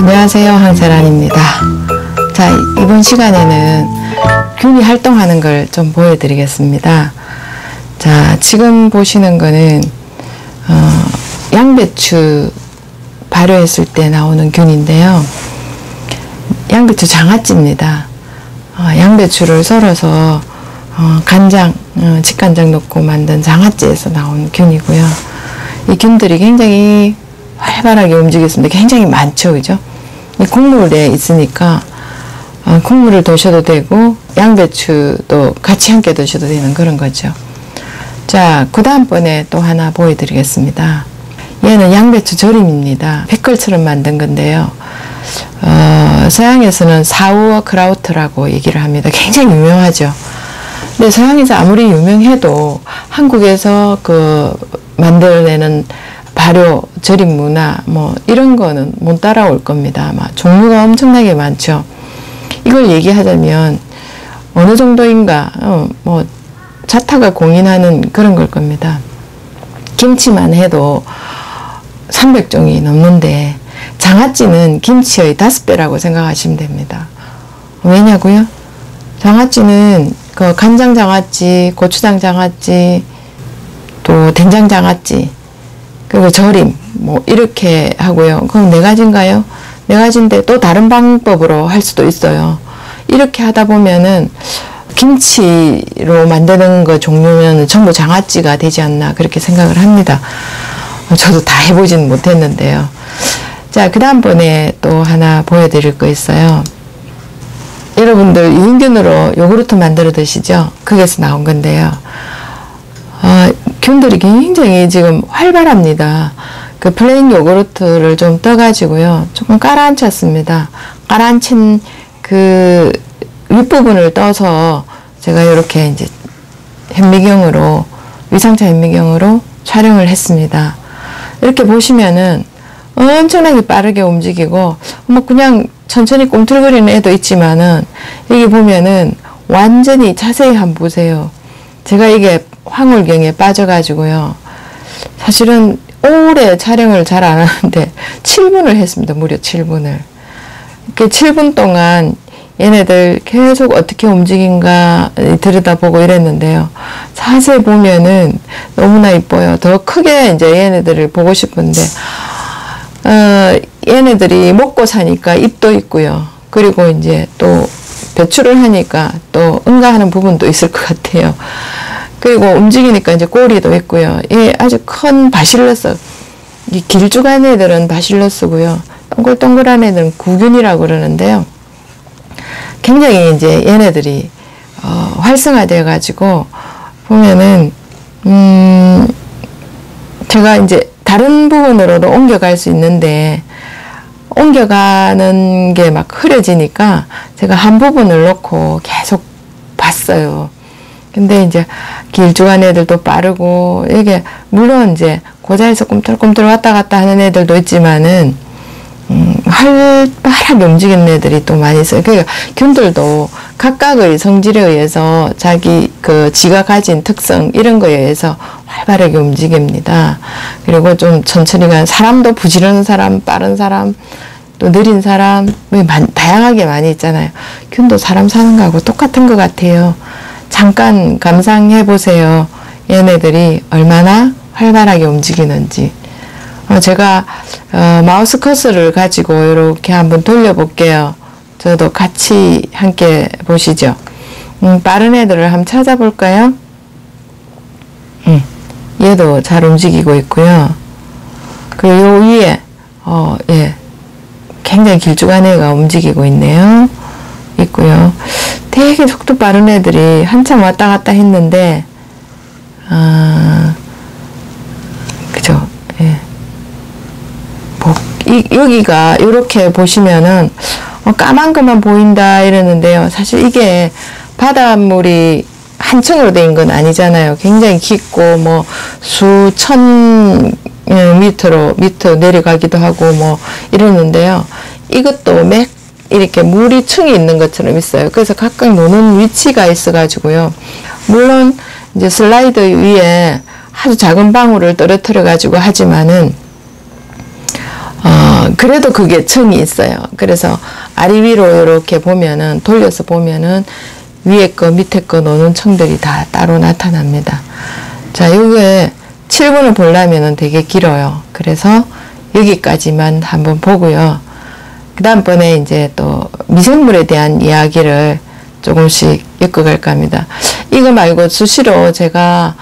안녕하세요, 황세란입니다. 자, 이번 시간에는 균이 활동하는 걸 좀 보여드리겠습니다. 자, 지금 보시는 거는 양배추 발효했을 때 나오는 균인데요. 양배추 장아찌입니다. 양배추를 썰어서 간장, 직간장 넣고 만든 장아찌에서 나온 균이고요. 이 균들이 굉장히 활발하게 움직였습니다. 굉장히 많죠, 그죠? 이 국물에 있으니까 국물을 드셔도 되고 양배추도 같이 함께 드셔도 되는 그런 거죠. 자, 그 다음번에 또 하나 보여드리겠습니다. 얘는 양배추 절임입니다. 피클처럼 만든 건데요. 서양에서는 사우어크라우트라고 얘기를 합니다. 굉장히 유명하죠. 근데 서양에서 아무리 유명해도 한국에서 만들어내는 발효, 절임 문화, 이런 거는 못 따라올 겁니다. 아마 종류가 엄청나게 많죠. 이걸 얘기하자면, 어느 정도인가, 자타가 공인하는 그런 걸 겁니다. 김치만 해도 300종이 넘는데, 장아찌는 김치의 5배라고 생각하시면 됩니다. 왜냐고요? 장아찌는 간장 장아찌, 고추장 장아찌, 또 된장 장아찌, 그리고 절임, 이렇게 하고요. 그럼 4가지인가요? 4가지인데 또 다른 방법으로 할 수도 있어요. 이렇게 하다 보면은 김치로 만드는 거 종류면 전부 장아찌가 되지 않나 그렇게 생각을 합니다. 저도 다 해보진 못했는데요. 자, 그 다음번에 또 하나 보여드릴 거 있어요. 여러분들 유인균으로 요구르트 만들어 드시죠? 거기에서 나온 건데요. 균들이 굉장히 지금 활발합니다. 플레인 요구르트를 좀 떠가지고요. 조금 깔아앉혔습니다. 깔아앉힌 윗부분을 떠서 제가 이렇게 이제 현미경으로, 위상차 현미경으로 촬영을 했습니다. 이렇게 보시면은 엄청나게 빠르게 움직이고, 그냥 천천히 꿈틀거리는 애도 있지만은, 여기 보면은 완전히 자세히 한번 보세요. 제가 이게 황홀경에 빠져가지고요. 사실은 오래 촬영을 잘 안 하는데 7분을 했습니다. 무려 7분을. 이렇게 7분 동안 얘네들 계속 어떻게 움직인가 들여다보고 이랬는데요. 자세히 보면은 너무나 이뻐요. 더 크게 이제 얘네들을 보고 싶은데, 얘네들이 먹고 사니까 입도 있고요. 그리고 이제 또 배출을 하니까 또 응가하는 부분도 있을 것 같아요. 그리고 움직이니까 이제 꼬리도 있고요. 이 아주 큰 바실러스, 이 길쭉한 애들은 바실러스고요. 동글동글한 애들은 구균이라고 그러는데요. 굉장히 이제 얘네들이 활성화되어 가지고 보면은 제가 이제 다른 부분으로도 옮겨갈 수 있는데 옮겨가는 게 막 흐려지니까 제가 한 부분을 놓고 계속 봤어요. 근데 이제 길쭉한 애들도 빠르고, 이게 물론 이제 고자에서 꿈틀꿈틀 왔다 갔다 하는 애들도 있지만은 활발하게 움직이는 애들이 또 많이 있어요. 그러니까 균들도 각각의 성질에 의해서 자기 지가 가진 특성 이런 거에 의해서 활발하게 움직입니다. 그리고 좀 천천히 가는 사람도, 부지런한 사람, 빠른 사람, 또 느린 사람, 다양하게 많이 있잖아요. 균도 사람 사는 거하고 똑같은 것 같아요. 잠깐 감상해 보세요. 얘네들이 얼마나 활발하게 움직이는지. 제가 마우스 커서를 가지고 이렇게 한번 돌려볼게요. 저도 같이 함께 보시죠. 빠른 애들을 한번 찾아볼까요? 얘도 잘 움직이고 있고요. 그리고 요 위에 예, 굉장히 길쭉한 애가 움직이고 있고요. 되게 속도 빠른 애들이 한참 왔다 갔다 했는데, 그죠? 예. 여기가 이렇게 보시면은 까만 것만 보인다 이러는데요. 사실 이게 바닷물이 한 층으로 된 건 아니잖아요. 굉장히 깊고 수천 미터 내려가기도 하고 이러는데요. 이것도 이렇게 물이 층이 있는 것처럼 있어요. 그래서 각각 노는 위치가 있어가지고요. 물론 이제 슬라이드 위에 아주 작은 방울을 떨어뜨려 가지고 하지만은 그래도 그게 층이 있어요. 그래서 아래 위로 이렇게 보면은, 돌려서 보면은 위에 거 밑에 거 노는 층들이 다 따로 나타납니다. 자, 요게 7번을 보려면은 되게 길어요. 그래서 여기까지만 한번 보고요. 그 다음번에 이제 또 미생물에 대한 이야기를 조금씩 엮어갈까 합니다. 이거 말고 수시로 제가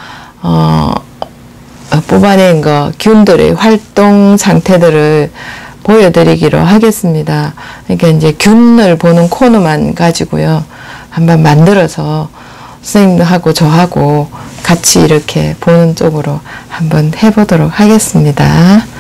뽑아낸 거 균들의 활동 상태들을 보여드리기로 하겠습니다. 그러니까 이제 균을 보는 코너만 가지고요. 한번 만들어서 선생님하고 저하고 같이 이렇게 보는 쪽으로 한번 해보도록 하겠습니다.